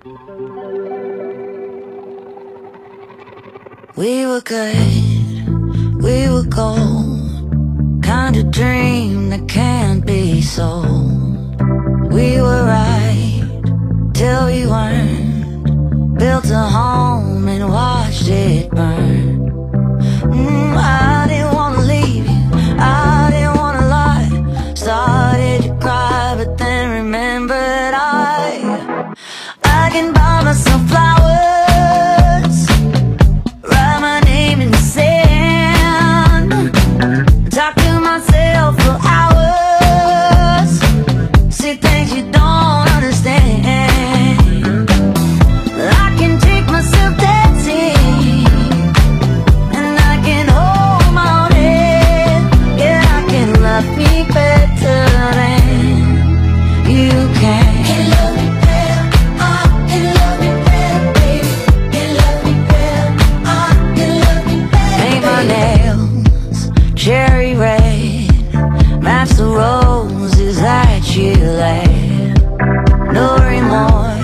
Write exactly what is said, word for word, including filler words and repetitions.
We were good, we were gold, kind of dream that can't be sold. We were right till we weren't, built a home and watched it burn. mm, I didn't wanna leave you, I didn't wanna lie. Started to cry but then remembered I I can buy myself flowers, write my name in the sand, talk to myself for hours, say things you don't understand. I can take myself dancing, and I can hold my own head. Yeah, I can love me better than you can. Can love me better, I can love me better, baby. Can love me better, I can love me better. Paint my nails cherry red, match the roses that you laid. No remorse,